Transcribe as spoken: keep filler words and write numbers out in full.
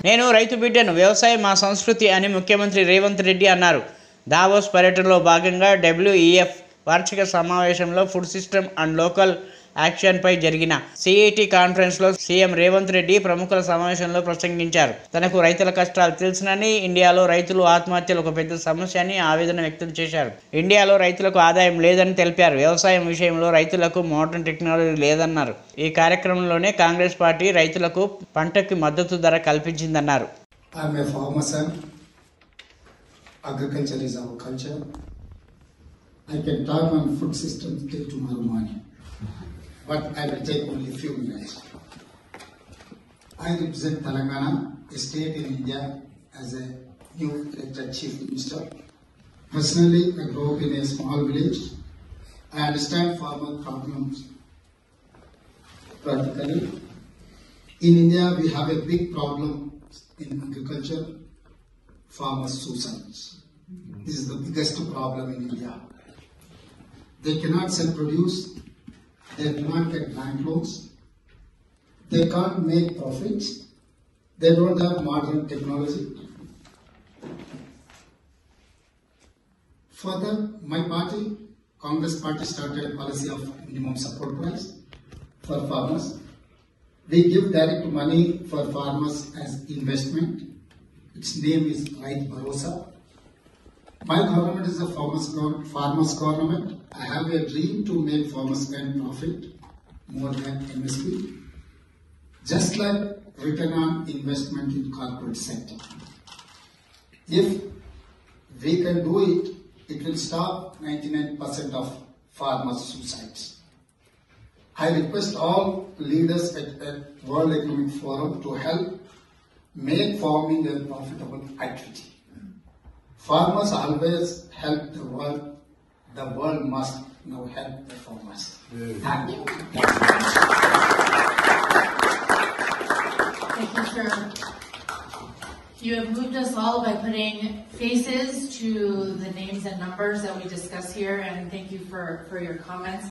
నేను రైతు బిడ్డను, వ్యవసాయం మా సంస్కృతి అని ముఖ్యమంత్రి రేవంత్ రెడ్డి అన్నారు. దావోస్ పర్యటనలో భాగంగా డబ్ల్యూఈఎఫ్ వార్షిక సమావేశంలో ఫుడ్ సిస్టమ్ అండ్ లోకల్ యాక్షన్పై జరిగిన సిఐటి కాన్ఫరెన్స్లో సీఎం రేవంత్ రెడ్డి ప్రముఖుల సమావేశంలో ప్రసంగించారు. తనకు రైతుల కష్టాలు తెలుసునని, ఇండియాలో రైతులు ఆత్మహత్యలు ఒక పెద్ద సమస్య అని ఆవేదన వ్యక్తం చేశారు. ఇండియాలో రైతులకు ఆదాయం లేదని తెలిపారు. వ్యవసాయం విషయంలో రైతులకు మోడర్న్ టెక్నాలజీ లేదన్నారు. ఈ కార్యక్రమంలోనే కాంగ్రెస్ పార్టీ రైతులకు పంటకి మద్దతు ధర కల్పించిందన్నారు. Agriculture is our culture. I can talk on food systems till tomorrow morning, but I will take only few minutes. I represent Telangana, a state in India, as a new elected chief minister. Personally, I grew up in a small village. I understand farmer problems practically. In India, we have a big problem in agriculture. Farmers' suicides. This is the biggest problem in India. They cannot sell produce, they do not get bank loans, they can't make profits, they don't have modern technology. Further, my party, Congress party, started a policy of minimum support price for farmers. We give direct money for farmers as investment. Its name is Rait Bharosa. My government is a farmers, farmers government. I have a dream to make farmers earn profit more than M S P, just like return on investment in corporate sector. If we can do it, it will stop ninety-nine percent of farmers' suicides. I request all leaders at the World Economic Forum to help make farming a profitable activity. Farmers always help the world. The world must now help the farmers. Yeah. Thank you. Thank you, sir. You have moved us all by putting faces to the names and numbers that we discuss here, and thank you for, for your comments.